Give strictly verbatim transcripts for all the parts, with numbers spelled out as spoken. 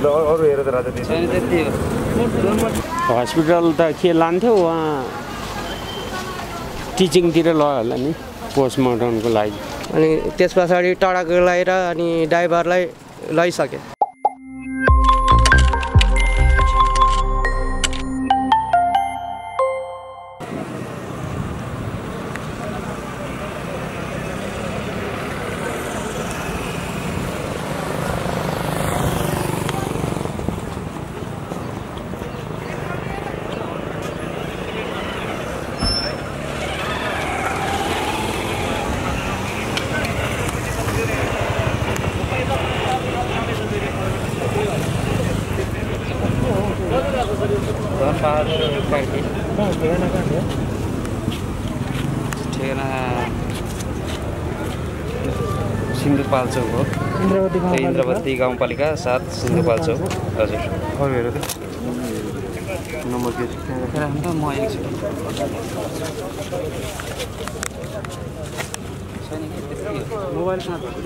अरू हेर त राजा त्यति हो। हस्पिटल त के लान्थ्यो उहाँ टिचिङतिर ल होला नि पोस्टमार्टमको लागि। अनि त्यस पछाडि टडाको लगाएर अनि ड्राइभरलाई लैसके। सिन्धुपाल्चोक हो। इन्द्रवती गाउँपालिका सात सिन्धुपाल्चोक। हजुर अरू हेर त नम्बर के छ म एकचोटि मोबाइल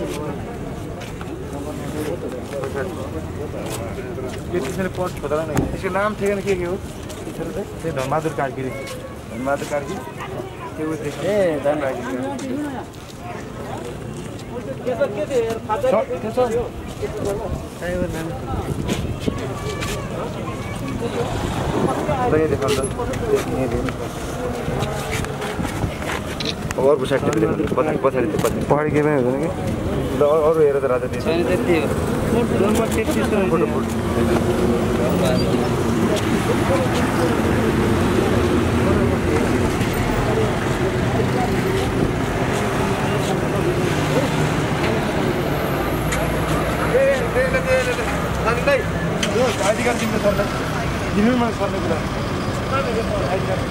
त्यसले पोस्ट खोला नै त्यसको नाम ठेगाना के के हो त्यो धनबहादुर कार्की धनबहादुर कार्की त्यो ए अर्को साइड पछाडि पछाडि पहाडी के पनि हुँदैन कि अरू हेर त राजा त्यति हो। आइडी कार्ड दिनु सर्दै दिनु मलाई सर्ने कुरा आइडी कार्ड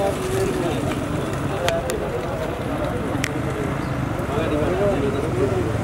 Thank you.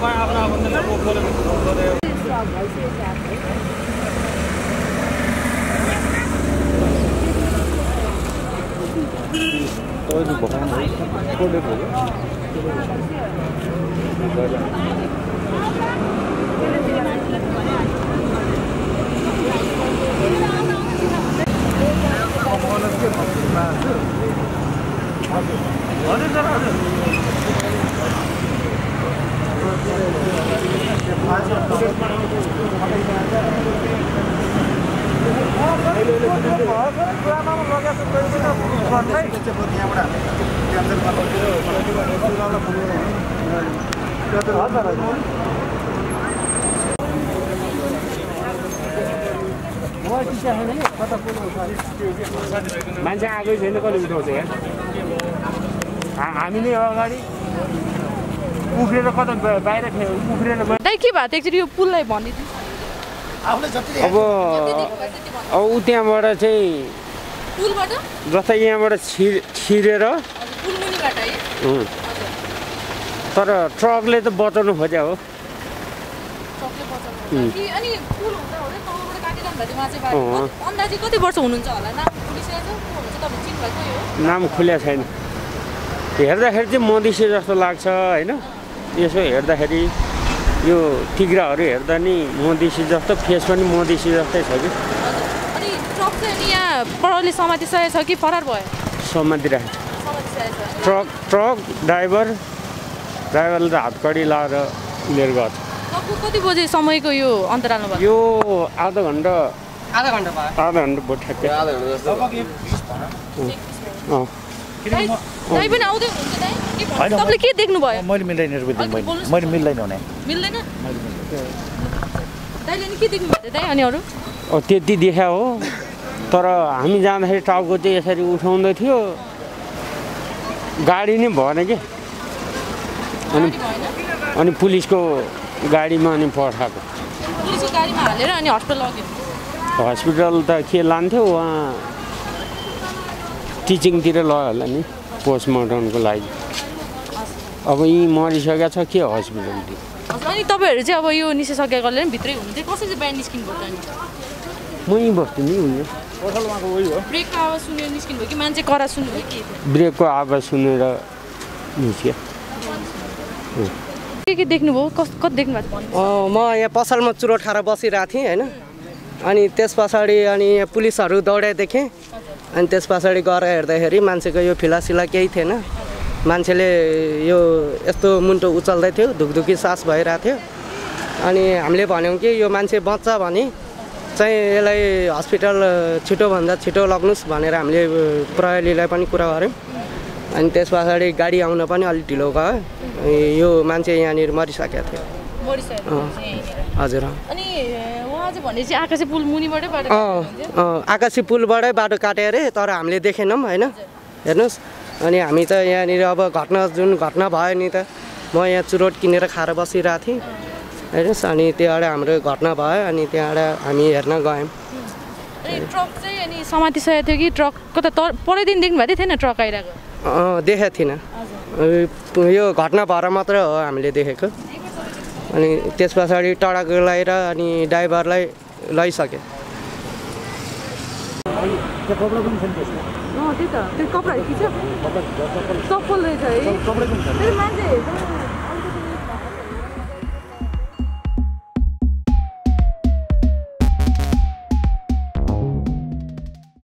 मान्छे आएकै छैन कसले उठाउँछ यहाँ हामी नै अगाडि उफ्रेर कता बाहिर उफ्रेर दाइ के भएको एकचोटि यो पुललाई भनिदिनु अब अब ऊ त्यहाँबाट चाहिँ पुलबाट जस्तै यहाँबाट छिर छिरेर पुल मुनिबाट है उम्, तर ट्रकले त बचाउनु खोज्या हो ट्रकले बचाउनु कि अनि पुल हुँदा हुँदै तलबाट काटिरहनु भएको थियो मान्छे बाहिर अन्दाजी कति वर्ष हुनुहुन्छ होला नाम पुलिसले चाहिँ को हुन्छ तपाईँ चिन्नु भएको हो नाम खुल्या छैन हेर्दाखेरि चाहिँ मधेसी जस्तो लाग्छ होइन यसो हेर्दाखेरि यो तिग्राहरू हेर्दा नि मधेसी जस्तो फेस पनि मधेसी जस्तै छ कि अनि ट्रक चाहिँ अनि यहाँ प्रहरीले समातिसकेको छ कि फरार भयो समातिरहेको छ समातिसकेको छ ट्रक ट्रक ड्राइभर ड्राइभरले त हातकडी लाएर लिएर गएको छ लगभग कति बजे समयको यो अन्तरालमा भयो यो आधा घन्टा आधा घन्टा भयो आधा घन्टा भयो ठ्याक्कै अँ दाइ दाइ पनि आउँदै हुनुहुन्छ दाइ के भन्नु? तपाईँले के देख्नुभयो मैले मिल्दैन मैले मिल्दैन हुने मिल्दैन दाइले नि के देख्नुभयो दाइ अनि अरू अब त्यति देखा हो तर हामी जाँदाखेरि टाउको चाहिँ यसरी उठाउँदै थियो गाडी नै भएन कि अनि गाडी भएन अनि पुलिसको गाडीमा अनि पठाएको पुलिसको गाडीमा हालेर अनि हस्पिटल लग्यो हस्पिटल त के लान्थ्यो उहाँ टिचिङतिर लग्यो होला नि पोस्टमार्टमको लागि अब यहीँ मरिसकेको छ के हस्पिटलतिर अनि तपाईँहरू चाहिँ अब यो निसिसकेकोले पनि भित्रै हुनुहुन्थ्यो कसरी चाहिँ बाहिर निस्किनु भयो त अनि म यहीँ बस्थेँ नि उयो ब्रेकको आवाज सुनेर निस्किनु भयो कि मान्छे करा सुन्नुभयो के थियो ब्रेकको आवाज सुनेर निस्क्यो के के देख्नुभयो कस कति देख्नु भएको थियो अँ, म यहाँ पसलमा चुरोट खाएर बसिरहेको थिएँ होइन अनि त्यस पछाडि अनि यहाँ पुलिसहरू दौडाइ देखेँ अनि त्यस पछाडि गएर हेर्दाखेरि मान्छेको यो फिलासिला केही थिएन मान्छेले यो यस्तो मुन्टो उचाल्दै थियो धुकधुकी सास भइरहेको थियो अनि हामीले भन्यौँ कि यो मान्छे बच्छ भने चाहिँ यसलाई हस्पिटल छिटोभन्दा छिटो लग्नुहोस् भनेर हामीले प्रहरीलाई पनि कुरा गऱ्यौँ अनि त्यस पछाडि गाडी आउन पनि अलिक ढिलो गयो यो मान्छे यहाँनिर मरिसकेको थियो मरिसकेको हजुर अनि उहाँ चाहिँ भने चाहिँ आकाशे पुल मुनिबाटै बाटो अँ अँ आकाशी पुलबाटै बाटो काट्यो अरे तर हामीले देखेनौँ होइन हेर्नुहोस् अनि हामी त यहाँनिर अब घटना जुन घटना भयो नि त म यहाँ चुरोट किनेर खाएर बसिरहेको थिएँ हेर्नुहोस् अनि त्यहाँबाट हाम्रो घटना भयो अनि त्यहाँबाट हामी हेर्न गयौँ अनि ट्रक चाहिँ अनि समातिसकेको थियो कि ट्रक कता तर पहिल्यैदेखि देख्नु भएको थिएन ट्रक आइरहेको अँ देखेको थिइनँ यो घटना भएर मात्र हो हामीले देखेको अनि त्यस पछाडि टाढा गएर अनि ड्राइभरलाई लैसक्यो त्यही त त्यो कपडाहरू खिच्यो चप्पल रहेछ है मान्छे